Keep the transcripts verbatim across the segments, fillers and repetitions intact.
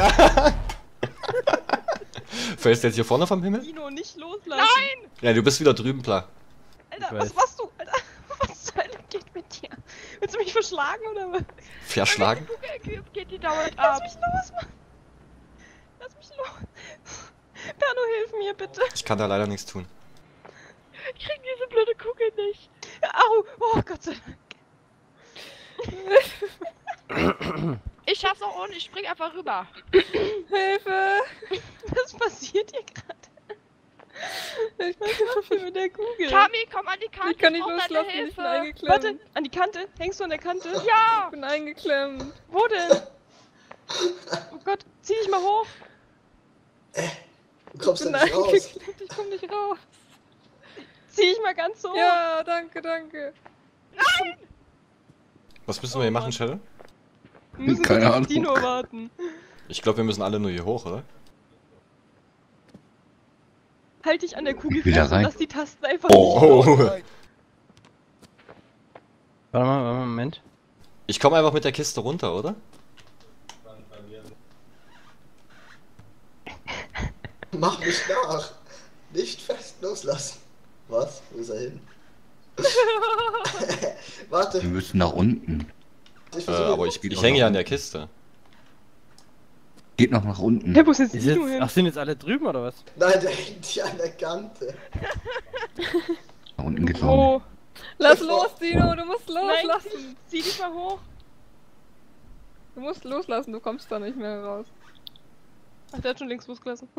Fällst du jetzt hier vorne vom Himmel? Dino, nicht loslassen. Nein! Ja, du bist wieder drüben, klar. Alter, was machst du? Alter, was zur Hölle geht mit dir? Willst du mich verschlagen oder was? Verschlagen? Guck, geht die dauernd Lass ab. mich los, Mann. Lass mich los. Perno, hilf mir bitte. Ich kann da leider nichts tun. Ich krieg diese blöde Kugel nicht. Au, oh Gott sei Dank. Ich schaff's auch ohne, ich spring einfach rüber. Hilfe! Was passiert hier gerade? Ich weiß nicht, was mit der Kugel. Tami, komm an die Kante. Ich kann nicht brauch deine loslassen, ich bin Hilfe. eingeklemmt. Warte, an die Kante? Hängst du an der Kante? Ja! Ich bin eingeklemmt. Wo denn? Oh Gott, zieh dich mal hoch. Du kommst Ich bin da nicht raus. eingeklemmt, ich komm nicht raus. Zieh dich mal ganz hoch. Ja, danke, danke. Nein! Was müssen wir hier machen, Shadow? Wir müssen Keine kurz auf Ahnung. Dino warten. Ich glaube, wir müssen alle nur hier hoch, oder? Halt dich an der Kugel Wieder fest und rein. lass die Tasten einfach Oh. nicht. Warte mal, warte mal, Moment. Ich komme einfach mit der Kiste runter, oder? Mach mich nach. Nicht fest loslassen. Was? Wo ist er hin? Warte. Wir müssen nach unten. Ich Äh, versuche aber ich, ich hänge ja an der Kiste. Geht noch nach unten. Ja, wo ist jetzt Ist jetzt, Dino hin? ach, sind jetzt alle drüben oder was? Nein, der hängt hier an der Kante. Nach unten geht's auch Oh, Lass Ich- los, Dino, du musst nein, loslassen. zieh dich mal hoch. Du musst loslassen, du kommst da nicht mehr raus. Ach, der hat schon links losgelassen.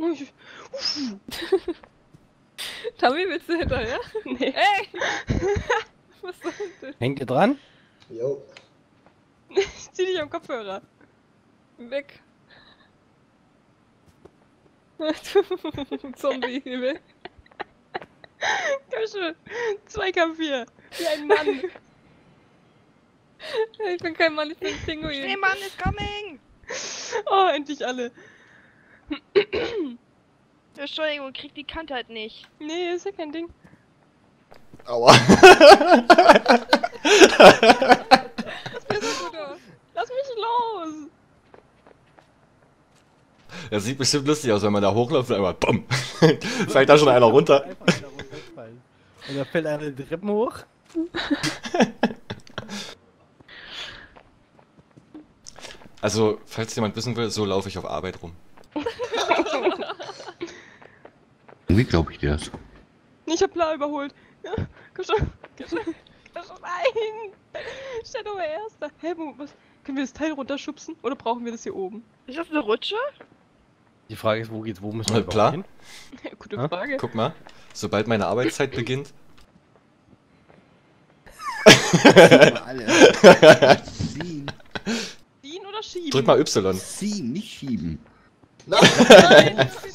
Tami, willst du hinterher? Nee. Ey! Was soll das? Hängt ihr dran? Jo. Ich zieh dich am Kopfhörer. Weg. Zombie, geh weg. Komm schon. Zweikampf hier. Wie ein Mann. Ich bin kein Mann, ich bin ein Pinguin. Schneemann is coming! Oh, endlich alle. Entschuldigung, krieg die Kante halt nicht. Nee, ist ja kein Ding. Aua. Das sieht so gut aus. Lass mich los. Das sieht bestimmt lustig aus, wenn man da hochläuft und einmal BAM! Fällt da schon einer runter. Einfach einer runterfallen. Und da fällt einer die Treppen hoch. Also, falls jemand wissen will, so laufe ich auf Arbeit rum. Wie glaube ich dir das? Ich hab Bla überholt. Ja, komm schon. Komm schon. Komm schon. Nein. Shadow war Erster. Hä, wo, was? Können wir das Teil runterschubsen? Oder brauchen wir das hier oben? Ist das eine Rutsche? Die Frage ist, wo geht's, wo müssen Äh, wir überhaupt klar. hin? Gute Hä? Frage. Guck mal, sobald meine Arbeitszeit beginnt. Alle. Ziehen. Ziehen oder schieben? Drück mal Y. Ziehen, nicht schieben. Nein! Nein.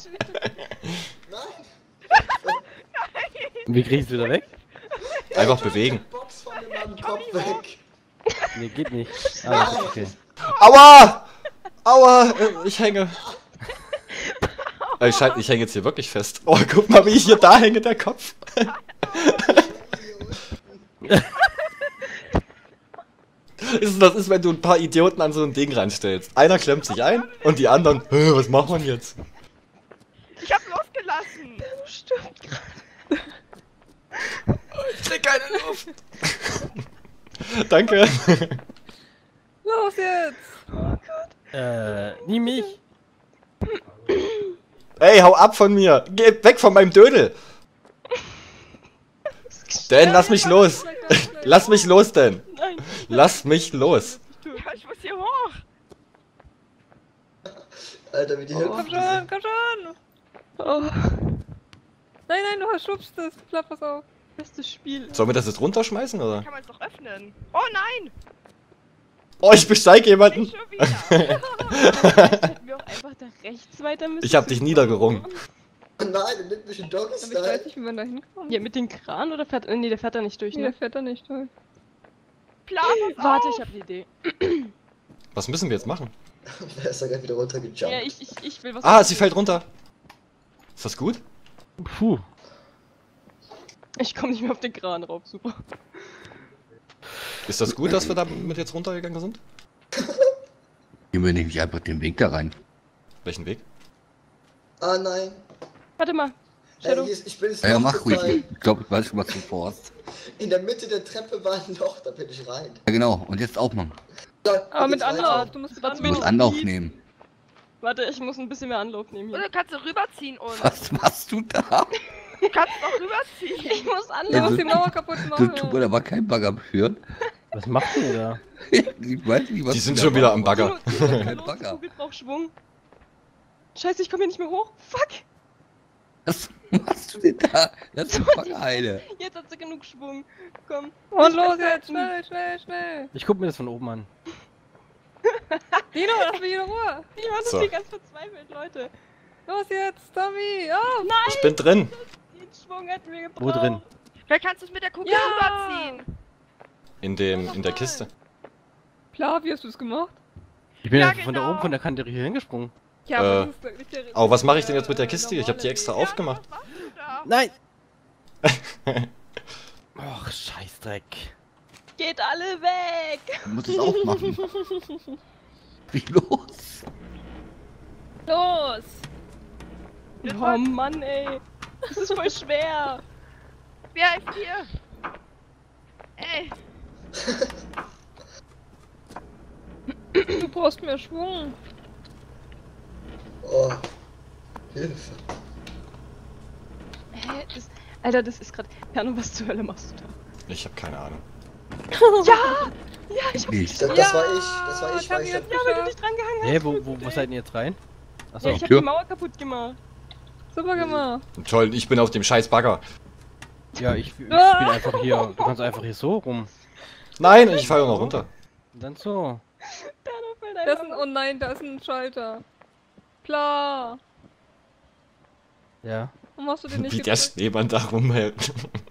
Nein! Wie krieg ich's wieder weg? Einfach bewegen. Die Box von dem Mann, Kopf weg. Nee, geht nicht. Ah, okay. Aua! Aua! Äh, Ich hänge. Äh, Ich, scheint, ich hänge jetzt hier wirklich fest. Oh, guck mal, wie ich hier da hänge, der Kopf. Ist- Das ist, wenn du ein paar Idioten an so ein Ding reinstellst. Einer klemmt sich ein und die anderen, "Hä, was macht man jetzt? Ich hab losgelassen! Du stirbst gerade. Ich krieg keine Luft. Danke. Los jetzt! Äh, nie mich. Ey, hau ab von mir. Geh weg von meinem Dödel. Dan, lass mich los. Lass mich los, Dan. Nein. Lass mich los. Ja, ich muss hier hoch! Alter, wie die Komm Hilfe. schon, komm schon! Oh, Nein, nein, du schubst es. Klapp, pass auf. bestes Spiel. Sollen wir das jetzt runterschmeißen, oder? Kann man es doch öffnen. Oh nein! Oh, ich besteige jemanden. Nicht schon wieder! Hätten wir auch einfach da rechts weiter müssen. Ich hab dich niedergerungen. Nein, der nimmt mich in Doggy Aber ich weiß Style. nicht, wie man da hinkommt. Ja, mit dem Kran oder fährt. Nee, der fährt da nicht durch, Nee, der ne? fährt da nicht durch. Plan uns Warte, auf. ich hab eine Idee. Was müssen wir jetzt machen? Der ist da gerade wieder runtergejumpt. Ja, ich, ich, ich will was. Ah, sie fällt runter. Ist das gut? Puh. Ich komme nicht mehr auf den Kran rauf, super. Ist das gut, dass wir da mit jetzt runtergegangen sind? Gehen wir nämlich einfach den Weg da rein. Welchen Weg? Ah nein. Warte mal. Ey, Shadow. hier ist, ich bin ins Ja, ja, Loch mach ruhig. gefallen. Ich glaube, ich weiß schon, was du vorhast. In der Mitte der Treppe war ein Loch, da bin ich rein. Ja, genau. Und jetzt auch machen. So, Aber hier mit geht's Anlauf. weiter. Du musst mit Was Du Mit musst Anlauf. Anlauf nehmen. Warte, ich muss ein bisschen mehr Anlauf nehmen hier. Oder kannst du rüberziehen und Was machst du da? du kannst doch rüberziehen. Ich muss Du Anlauf. musst die Mauer kaputt Du machen. tut mir aber kein Bagger führen. Was macht denn ihr da? Ich weiß nicht, was Die du sind da schon wieder machst. am Bagger. Tino, Tino, Kein los, Bagger. die Kugel braucht Schwung. Scheiße, ich komme hier nicht mehr hoch. Fuck. Was machst du denn da? Lass den Bagger heile. Jetzt hat sie genug Schwung. Komm. Und Ich los bin jetzt, fest. schnell, schnell, schnell. Ich guck mir das von oben an. Dino, lass mich in Ruhe. Ich war So. so. ganz verzweifelt, Leute. Los jetzt, Tommy. Oh, nein. Ich bin drin. Den Schwung hätten wir gebraucht. Wo drin? Vielleicht kannst du es mit der Kugel Ja. rüberziehen. In dem, in der Kiste. Klar, wie hast du es gemacht? Ich bin Ja, einfach von da genau. oben von der Kante hier hingesprungen. Ja, Äh, aber das ist nicht der Aber was mache ich denn jetzt richtige, mit der Kiste? Ich habe die normale extra Weg. aufgemacht. Was machst du da? Nein! Ach, Scheißdreck. Geht alle weg. Du musst es auch machen. Wie los? Los! Oh Mann, ey. Das ist voll schwer. Wer ist hier? Ey, Du brauchst mehr Schwung. Oh. Hilfe. Hä? Das, Alter, das ist gerade. Perno, was zur Hölle machst du da? Ich habe keine Ahnung. Ja! Ja, ich hab Nicht. Das, das Ja, war ich, das war ich, Tommy weil ich hat's Ja, weil du geschafft. nicht dran gehangen hast. Hä, wo, wo, wo seid ihr jetzt rein? Achso. Ja, ich hab Tür. die Mauer kaputt gemacht. Super gemacht. Toll, ich bin auf dem scheiß Bagger. Ja, ich, ich bin Ah! einfach hier. Du kannst einfach hier so rum. Nein, ich falle noch runter. Und dann so. Perno fällt Da ist einfach ein, oh nein, da ist ein Schalter. Klar. Ja. Warum hast du den nicht Wie der gedrückt? Schneemann da rumhält.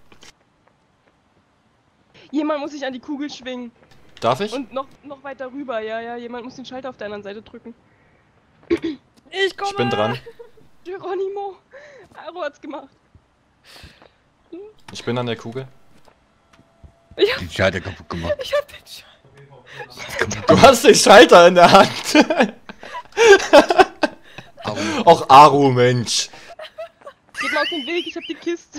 Jemand muss sich an die Kugel schwingen. Darf ich? Und noch, noch weiter rüber, ja, ja. Jemand muss den Schalter auf der anderen Seite drücken. Ich komme! Ich bin dran. Geronimo. Aro hat's gemacht. Ich bin an der Kugel. Den Schalter kaputt gemacht. Ich hab den Schalter. Du hast den Schalter in der Hand. Aber Och, Aru, Mensch. Geht mal aus dem Weg, ich hab die Kiste.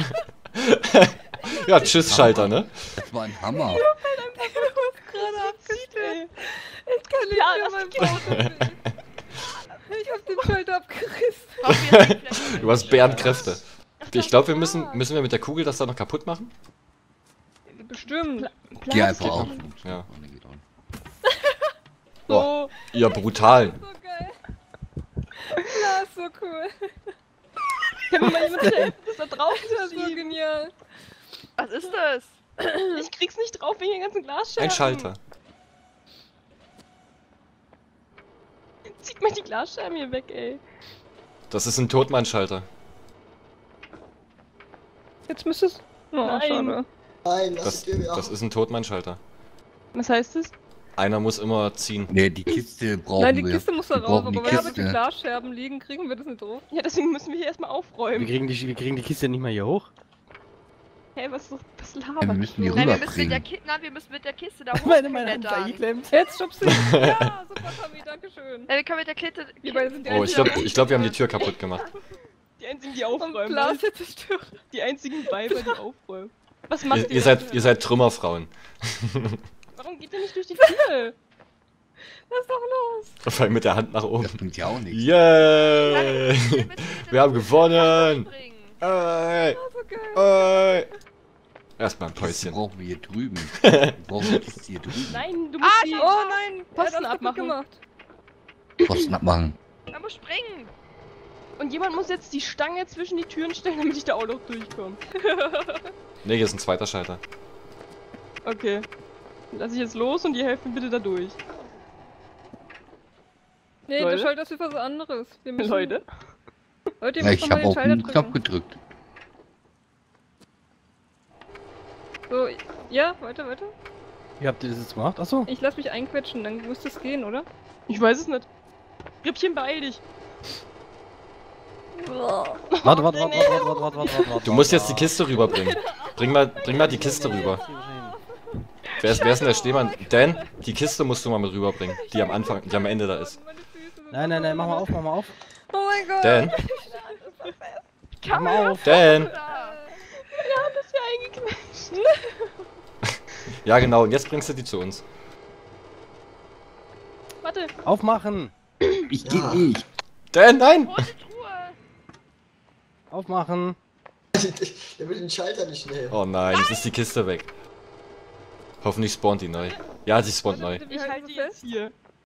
Ja, tschüss, Schalter, ne? das war ein Hammer. Gerade abgestellt. Ey. Ich kann nicht Ja, mehr das mein geht. Auto sehen. Ich hab den Schalter abgerissen. hoffen wir sind vielleicht- Du hast Bärenkräfte. Ich glaube, wir müssen, müssen wir mit der Kugel das da noch kaputt machen? Bestimmt. Geh einfach geht auf. noch. Ja. Oh, nee, geht auch nicht. So. Ihr Brutalen. So geil. Ja, ist so cool. Kann mir mal jemand helfen, das da drauf Das ist zu so schieben? genial. Was ist das? Ich krieg's nicht drauf wegen den ganzen Glasscherben. Ein Schalter. Zieht mal die Glasscherben hier weg, ey. Das ist ein Totmann-Schalter. Jetzt müsste es. Oh, Nein. schade. Nein, lass Das, die Tür das auf. ist ein Totmann-Schalter. Was heißt das? Einer muss immer ziehen. Nee, die Kiste brauchen Nein, die wir. Kiste muss da Wir raus, brauchen aber die wenn wir mit den Kiste. Glasscherben liegen, kriegen wir das nicht drauf. Ja, deswegen müssen wir hier erstmal Wir aufräumen. kriegen die, wir kriegen die Kiste nicht mehr hier hoch. Hey, was, was Ja, wir labert? müssen die Nein, wir müssen mit der rüberbringen. Ki Nein, wir müssen mit der Kiste da Meine, meine Hand ist hochklettern. eingeklemmt. Jetzt stoppst du. Ja, super, Tommy, dankeschön. Ja, wir können mit der Kette. Wir beide sind die Oh, ich einzigen, glaube, ich glaub, wir haben die Tür kaputt gemacht. Die einzigen, die vom aufräumen. Glas ne? hier zerstört. Die einzigen Weiber, die aufräumen. Was macht Ihr, ihr? ihr, seid, ihr seid Trümmerfrauen. Warum geht ihr nicht durch die Tür? Lass doch los. Vor allem mit der Hand nach oben. Das bringt ja auch nichts. Yay! Wir haben gewonnen! Ey! Oh, so geil. Ey! Erstmal ein Das Päuschen. brauchen wir hier drüben. Wir brauchen die Kiste hier drüben. Nein, du musst Ah, die... ich Oh nein, Posten er hat das abmachen. kaputt gemacht. Posten abmachen. Man muss springen. Und jemand muss jetzt die Stange zwischen die Türen stellen, damit ich da auch noch durchkomme. Ne, hier ist ein zweiter Schalter. Okay. Dann lass ich jetzt los und ihr helft mir bitte da durch. Nee, Leute? der Schalter ist für was anderes. Wir müssen, Leute? Leute, ihr Ja, müsst ich noch mal habe den auf Schalter den Knopf drücken. gedrückt. So, ja, weiter, weiter. Wie habt ihr das jetzt gemacht? Achso. Ich lass mich einquetschen, dann müsste es gehen, oder? Ich weiß es nicht. Rippchen, beeil dich. Warte, warte, warte, warte, warte, warte, warte, warte, warte. Du musst jetzt die Kiste rüberbringen. Bring mal, bring mal die Kiste rüber. Wer ist, wer ist denn der Schneemann? Dan, die Kiste musst du mal mit rüberbringen. Die am Anfang, die am Ende da ist. Meine Füße Nein, nein, nein, mach mal auf, mach mal auf. Oh mein Gott. Dan, Mach mal auf. Dan. Meine Hand ist hier eingequetscht. Ja genau, und jetzt bringst du die zu uns. Warte. Aufmachen. Ich Ja. geh nicht. Dan, nein! Rote Truhe. Aufmachen. Der will den Schalter nicht nehmen. Oh nein, jetzt ist die Kiste weg. Hoffentlich spawnt die neu. Ja, sie spawnt neu. Ich halte die jetzt hier.